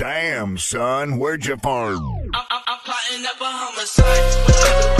Damn, son, where'd you farm? I'm plotting up a homicide.